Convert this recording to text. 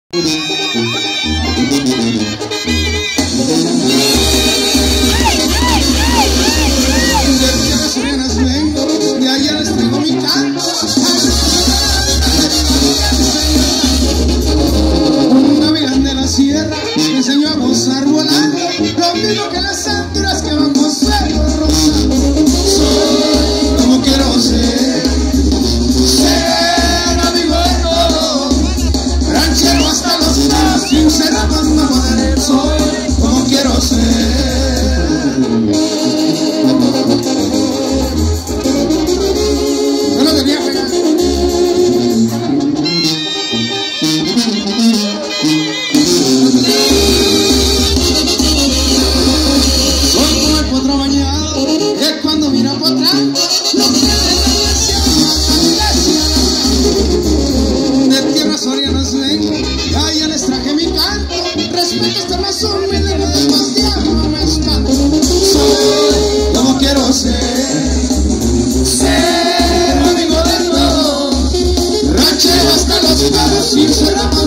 De allá les traigo mi canto. Una virgen de la sierra me enseñó a gozar volando, lo mismo que las alturas que bajo suelo rozando. Soy como quiero ser amigo de todo, ranchero hasta los lados, sincero cuando poder. Soy como quiero ser. Yo lo tenía pegado. Soy como el potro bañado, es cuando mira por atrás, no pierde la pasión. De tierras orianas vengo, ya les traje mi canto. Respeto este más humilde, no demasiado me espanto. Soy como quiero ser amigo de todo, ranchero hasta los lados, sincero.